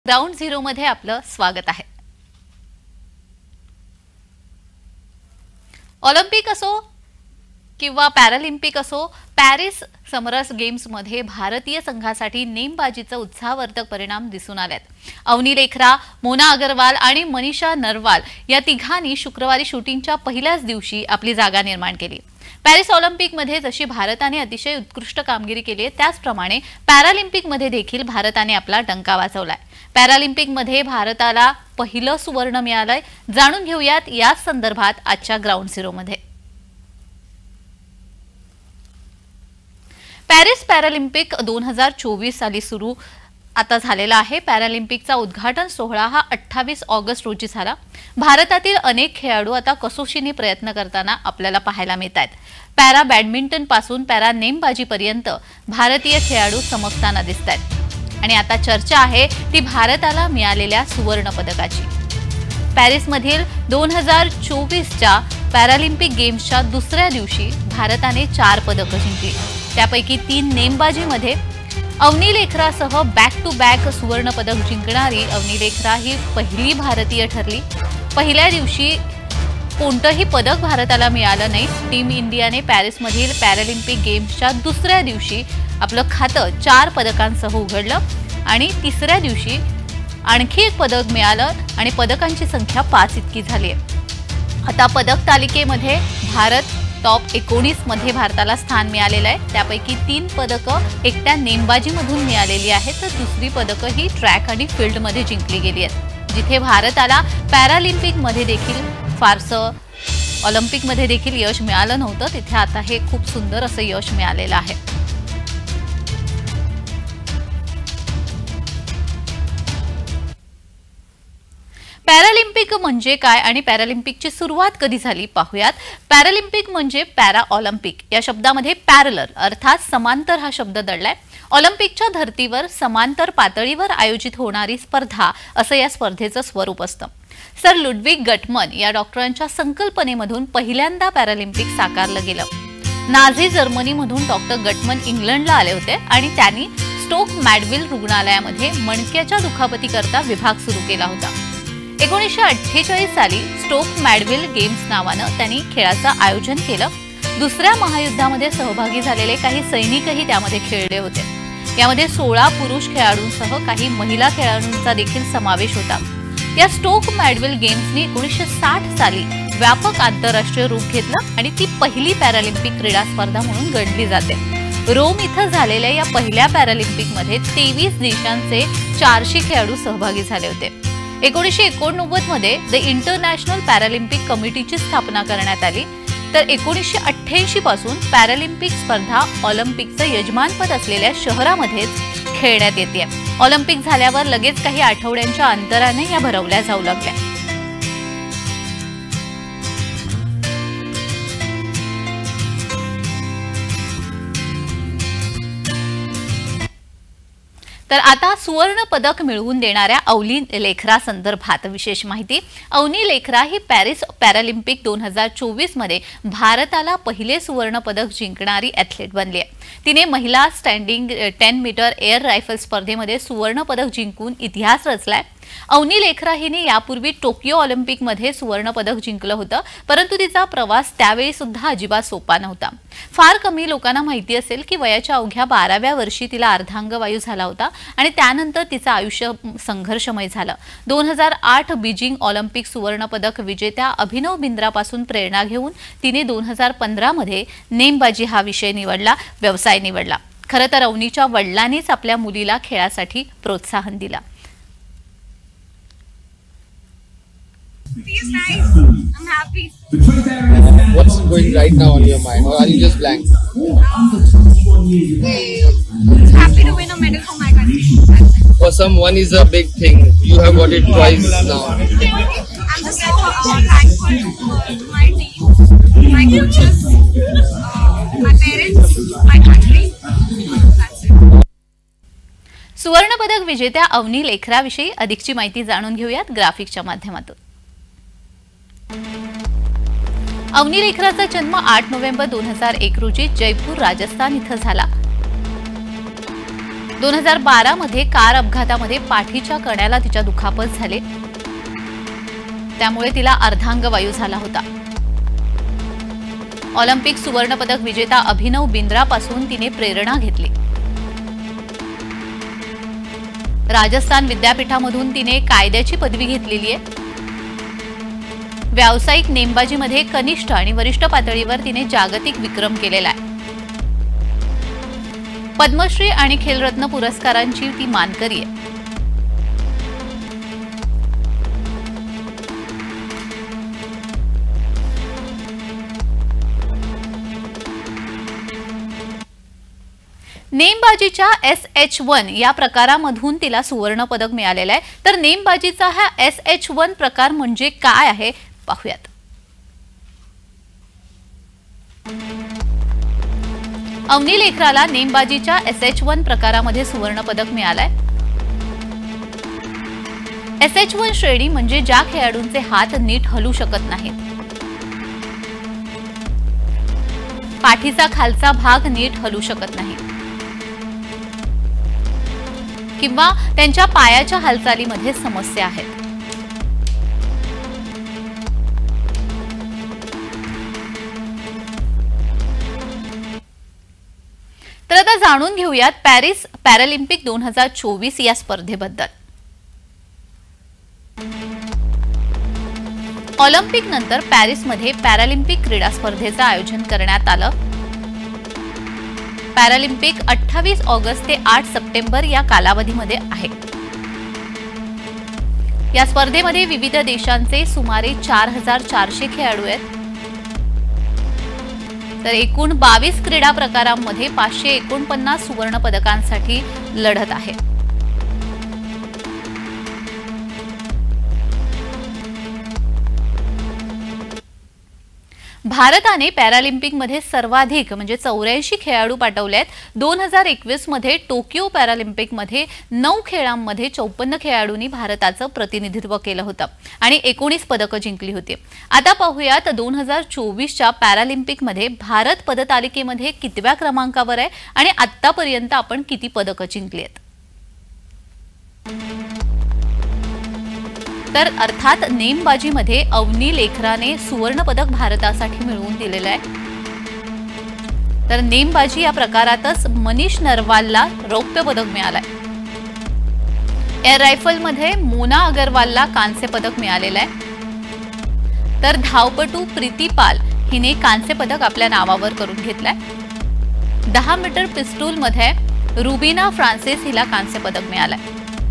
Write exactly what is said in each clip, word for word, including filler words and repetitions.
Ground zero मध्ये आपलं स्वागत आहे। ऑलिम्पिक असो किंवा पॅरालिम्पिक असो, पॅरिस समरस गेम्स मध्ये भारतीय संघासाठी नेमबाजीचा उत्साहवर्धक परिणाम दिसून आलेत। अवनी लेखरा, मोना अग्रवाल आणि मनीषा नरवाल या तिघांनी शुक्रवारी शूटिंगच्या पहिल्याच दिवशी आपली जागा निर्माण केली। पॅरिस ऑलिम्पिक मध्ये जशी भारताने अतिशय उत्कृष्ट कामगिरी केली आहे, त्याचप्रमाणे पॅरालिम्पिक मध्ये देखील भारताने आपला डंका वाजवलाय। पॅरालिम्पिक मध्ये भारताला पहिलं सुवर्ण मिळालंय। जाणून घेऊयात या संदर्भात आजच्या ग्राउंड झिरो मध्ये। पॅरिस पॅरालिम्पिक दोन हजार चोवीस साली सुरू आता झालेला आहे। पॅरालिम्पिकचा उद्घाटन सोहळा हा अठ्ठावीस ऑगस्ट रोजी झाला। भारतातील अनेक खेळाडू आता कसोशीने प्रयत्न करताना आपल्याला पाहायला मिळतात। पॅरा बॅडमिंटन पासून पॅरा नेमबाजी पर्यंत भारतीय खेळाडू चमकताना दिसतात आणि आता चर्चा आहे ती भारताला मिळालेल्या सुवर्ण पदकाची। पॅरिस मधील दोन हजार चोवीस च्या पॅरालिम्पिक गेम्सच्या दुसऱ्या दिवशी भारताने चार पदकं जिंकली। त्यापैकी तीन नेमबाजीमध्ये अवनी लेखरासह बॅक टू बॅक सुवर्ण पदक जिंकणारी अवनी लेखरा ही पहिली भारतीय ठरली। पहिल्या दिवशी कोणतंही पदक भारताला मिळालं नाही। टीम इंडियाने पॅरिसमधील पॅरालिम्पिक गेम्सच्या दुसऱ्या दिवशी आपलं खातं चार पदकांसह उघडलं आणि तिसऱ्या दिवशी आणखी एक पदक मिळालं आणि पदकांची संख्या पाच इतकी झाली आहे। आता पदक तालिकेमध्ये भारत टॉप एकोणीस मध्ये भारताला स्थान मिळालेलं आहे। त्यापैकी तीन पदकं एकट्या नेमबाजीमधून मिळालेली आहेत, तर दुसरी पदकं ही ट्रॅक आणि फील्डमध्ये जिंकली गेली आहेत। जिथे भारताला पॅरालिम्पिक मध्ये देखील फारसं ऑलिम्पिक मध्ये देखील यश मिळालं नव्हतं, तिथे आता हे खूप सुंदर असं यश मिळालेलं आहे। पॅरालिम्पिक म्हणजे काय आणि पॅरालिम्पिकची सुरुवात कधी झाली पाहूयात। पॅरालिम्पिक म्हणजे पॅरा ऑलिम्पिक या शब्दामध्ये पॅरलर अर्थात समांतर हा शब्द दडलाय। ऑलिम्पिकच्या धर्तीवर समांतर पातळीवर आयोजित होणारी स्पर्धा असं या स्पर्धेचं स्वरूप असतं। सर लुडविग गटमन या डॉक्टरांच्या संकल्पनेमधून पहिल्यांदा पॅरालिम्पिक साकारलं गेलं। नाझी जर्मनीमधून डॉक्टर गटमन इंग्लंडला आले होते आणि त्यांनी स्टोक मॅडविल रुग्णालयामध्ये मणक्याच्या दुखापतीकरता विभाग सुरू केला होता। एकोणीसशे अठ्ठेचाळीस साली स्टोक मॅडविल गेम्स नावानं त्यांनी खेळाचं आयोजन केलं। दुसऱ्या महायुद्धामध्ये सहभागी झालेले काही सैनिकही त्यामध्ये खेळले होते। यामध्ये सोळा पुरुष खेळाडूंसह काही महिला खेळाडूंचा देखील समावेश होता। या स्टोक मॅडविल गेम्सनी एकोणीसशे साठ साली व्यापक आंतरराष्ट्रीय रूप घेतलं आणि ती पहिली पॅरालिम्पिक क्रीडा स्पर्धा म्हणून गणली जाते। रोम इथं झालेल्या या पहिल्या पॅरालिम्पिकमध्ये तेवीस देशांचे चारशे खेळाडू सहभागी झाले होते। एकोणीसशे एकोणनव्वद मध्ये द इंटरनॅशनल पॅरालिम्पिक कमिटीची स्थापना करण्यात आली, तर एकोणीसशे अठ्ठ्याऐंशी पासून पॅरालिम्पिक स्पर्धा ऑलिम्पिकचं यजमानपद असलेल्या शहरामध्येच खेळण्यात येते। ऑलिम्पिक झाल्यावर लगेच काही आठवड्यांच्या अंतराने या भरवल्या जाऊ लागल्या। तर आता सुवर्ण पदक मिळवून देणाऱ्या अवनी लेखरा संदर्भात विशेष माहिती। अवनी लेखरा ही पॅरिस पॅरालिम्पिक दोन हजार चोवीस मध्ये भारताला पहिले सुवर्ण पदक जिंकणारी ॲथलीट बनली आहे। तिने महिला standing ten metre air rifle स्पर्धेमध्ये सुवर्ण पदक जिंकून इतिहास रचलाय। अवनी लेखरा हिने यापूर्वी टोकियो ऑलिम्पिक मध्ये सुवर्ण पदक जिंकलं होतं, परंतु तिचा प्रवास त्यावेळी सुद्धा अजिबात सोपा नव्हता। फार कमी लोकांना माहिती असेल की वयाच्या अवघ्या बाराव्या वर्षी तिला अर्धांगवायू झाला होता आणि त्यानंतर तिचं आयुष्य संघर्षमय झालं। दोन हजार आठ बीजिंग ऑलिम्पिक सुवर्ण पदक विजेत्या अभिनव बिंद्रापासून प्रेरणा घेऊन तिने दोन हजार पंधरा मध्ये नेमबाजी हा विषय निवडला, व्यवसाय निवडला। खरं तर अवनीच्या वडिलांनीच आपल्या मुलीला खेळासाठी प्रोत्साहन दिला। Feels nice. I'm happy. What's going right now on your mind, or are you just blank? Happy to win a medal for my country. For someone is a big thing. You have got it twice now. I'm just so uh, thankful to my team, my coaches, uh, my parents, my country. That's it. सुवर्ण पदक विजेत्या अवनी लेखराविषयी अधिकची माहिती जाणून घेऊयात ग्राफिकच्या माध्यमातून। अवनी लेखराचा जन्म आठ नोव्हेंबर दोन हजार एक रोजी जयपूर राजस्थान इथं झाला। दोन हजार बारा मध्ये कार अपघातामध्ये पाठीच्या कण्याला तिच्या दुखापत झाले, त्यामुळे तिला अर्धांगवायू झाला होता. ऑलिम्पिक सुवर्णपदक विजेता अभिनव बिंद्रापासून तिने प्रेरणा घेतली. राजस्थान विद्यापीठामधून तिने कायद्याची पदवी घेतलेली आहे. व्यावसायिक नेमबाजीमध्ये कनिष्ठ आणि वरिष्ठ पातळीवर तिने जागतिक विक्रम केलेला आहे. पद्मश्री आणि खेलरत्न पुरस्कारांची ती मानकरी आहे. नेमबाजीच्या एस एच वन या प्रकारामधून तिला सुवर्ण पदक मिळालेलं आहे. तर नेमबाजीचा हा एस एच वन प्रकार म्हणजे काय आहे पाहूयात. अवनी लेखराला नेमबाजीच्या एस एच वन प्रकारामध्ये सुवर्ण पदक मिळालंय. एस एच वन श्रेणी म्हणजे ज्या खेळाडूंचे हात नीट हलू शकत नाहीत, पाठीचा खालचा भाग नीट हलू शकत नाही किंवा त्यांच्या पायाच्या हालचालीमध्ये समस्या आहेत. तर आता जाणून घेऊयात पॅरिस पॅरालिम्पिक दोन हजार चोवीस या स्पर्धेबद्दल. ऑलिम्पिक नंतर पॅरिसमध्ये पॅरालिम्पिक क्रीडा स्पर्धेचं आयोजन करण्यात आलं. पॅरालिम्पिक अठ्ठावीस ऑगस्ट ते आठ सप्टेंबर या कालावधीमध्ये आहे. या स्पर्धेमध्ये विविध देशांचे सुमारे चार हजार चारशे खेळाडू आहेत. तर एकूण बावीस क्रीडा प्रकारांमध्ये पाचशे एकोणपन्नास सुवर्ण पदकांसाठी लढत आहे. भारताने पॅरालिम्पिकमध्ये सर्वाधिक म्हणजे चौऱ्याऐंशी खेळाडू पाठवले आहेत. दोन हजार एकवीस मध्ये टोकियो पॅरालिम्पिकमध्ये नऊ खेळांमध्ये चौपन्न खेळाडूंनी भारताचं प्रतिनिधित्व केलं होतं आणि एकोणीस पदकं जिंकली होती. आता पाहूयात दोन हजार चोवीसच्या पॅरालिम्पिकमध्ये भारत पदतालिकेमध्ये कितव्या क्रमांकावर आहे आणि आतापर्यंत आपण किती पदकं जिंकली आहेत. तर अर्थात नेमबाजीमध्ये अवनी लेखराने सुवर्ण पदक भारतासाठी मिळवून दिलेलं आहे. तर नेमबाजी या प्रकारातच मनीष नरवालला रौप्य पदक मिळालंय. एअर रायफलमध्ये मोना अगरवालला कांस्य पदक मिळालेलं आहे. तर धावपटू प्रीती पाल हिने कांस्य पदक आपल्या नावावर करून घेतलंय. दहा मीटर पिस्तूलमध्ये रुबिना फ्रान्सिस हिला कांस्य पदक मिळालंय.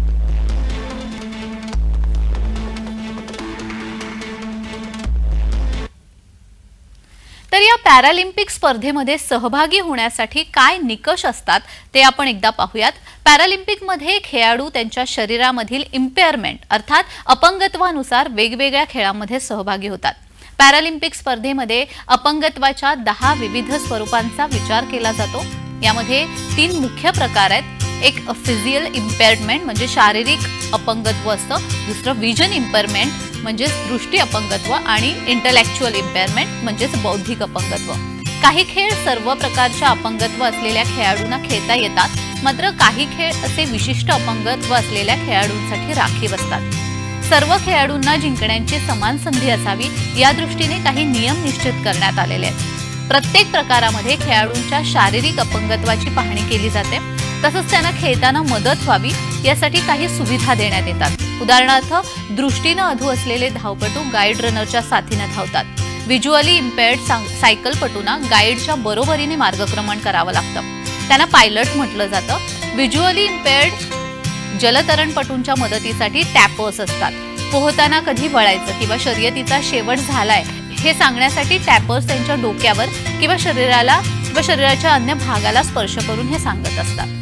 तर या पॅरालिम्पिक स्पर्धेमध्ये सहभागी होण्यासाठी काय निकष असतात ते आपण एकदा पाहूयात. पॅरालिम्पिकमध्ये खेळाडू त्यांच्या शरीरामधील इम्पेअरमेंट अर्थात अपंगत्वानुसार वेगवेगळ्या खेळांमध्ये सहभागी होतात. पॅरालिम्पिक स्पर्धेमध्ये अपंगत्वाच्या दहा विविध स्वरूपांचा विचार केला जातो. यामध्ये तीन मुख्य प्रकार आहेत. एक फिजिकल इम्पेअरमेंट म्हणजे शारीरिक अपंगत्व असतं, दुसरं विजन इम्पेअरमेंट म्हणजे दृष्टी अपंगत्व आणि इंटलेक्च्युअल इम्पेअरमेंट म्हणजेच बौद्धिक अपंगत्व. काही खेळ सर्व प्रकारच्या अपंगत्व असलेल्या खेळाडूंना खेळता येतात, मात्र काही खेळ असे विशिष्ट अपंगत्व असलेल्या खेळाडूंसाठी राखीव असतात. सर्व खेळाडूंना जिंकण्याची समान संधी असावी या दृष्टीने काही नियम निश्चित करण्यात आलेले आहेत. प्रत्येक प्रकारामध्ये खेळाडूंच्या शारीरिक अपंगत्वाची पाहणी केली जाते, तसंच त्यांना खेळताना मदत व्हावी यासाठी काही सुविधा देण्यात येतात. उदाहरणार्थ दृष्टीने अधू असलेले धावपटू गाईड रनरच्या साथीने धावतात. व्हिज्युअली इम्पेअर्ड सायकलपटूंना गाईडच्या बरोबरीने मार्गक्रमण करावं लागतं, त्यांना पायलट म्हटलं जातं. व्हिज्युअली इम्पेअर्ड जलतरणपटूंच्या मदतीसाठी टॅपर्स असतात. पोहताना कधी वळायचं किंवा शर्यतीचा शेवट झालाय हे सांगण्यासाठी टॅपर्स त्यांच्या डोक्यावर किंवा शरीराला किंवा शरीराच्या अन्य भागाला स्पर्श करून हे सांगत असतात.